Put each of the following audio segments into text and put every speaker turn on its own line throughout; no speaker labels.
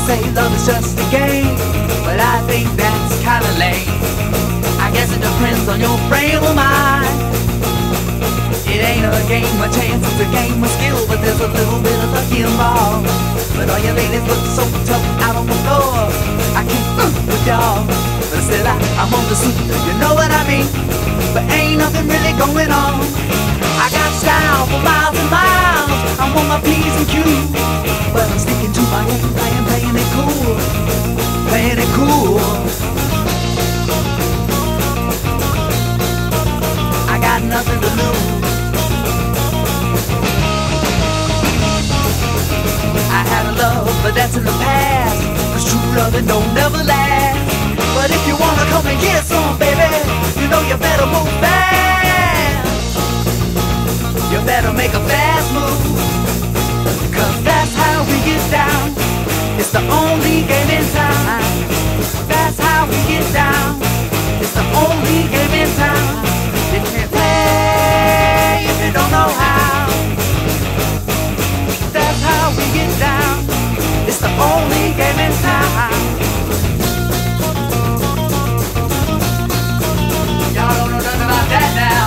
say love is just a game, but I think that's kinda lame. I guess it depends on your frame of mind. It ain't a game of chance, it's a game of skill, but there's a little bit of luck involved. But all you ladies look so tough out on the floor, I can't with y'all. But still I'm on the suit, you know what I mean? But ain't nothing really going on. I got style for miles and miles, I'm on my P's and Q's, but I'm sticking to my game, playing it cool, playing it cool. I got nothing to lose. I had a love, but that's in the past, 'cause true love it don't never last. But if you wanna come and get some, baby, you know you better move fast. You better make a fast move, 'cause that's how we get down. It's the only game in town. That's how we get down. It's the only game in town. You can't play if you don't know how. That's how we get down. It's the only game in town. Y'all don't know nothing about that now.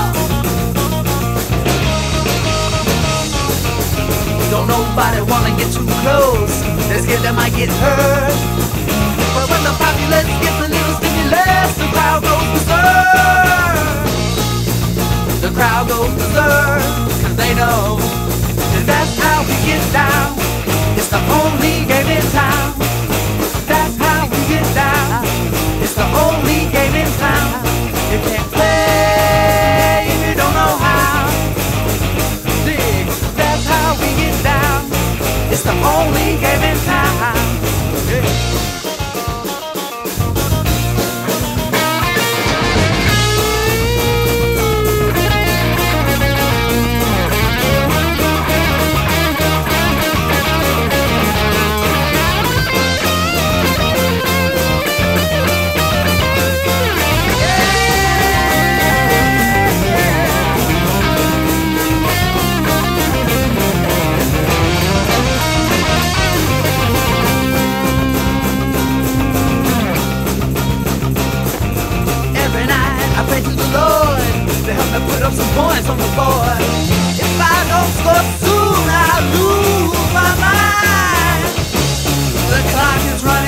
Don't nobody wanna get too close, they're scared they might get hurt. But when the populace gets a little stimulus, the crowd goes berserk. The crowd goes berserk, 'cause they know that that's how we get down. It's the only game in town. That's how we get down. It's the only game in town. You can't play if you don't know how. Dig, that's how we get down. It's the only game in town. Yeah. Put up some points on the board. If I don't score soon, I'll lose my mind. The clock is running.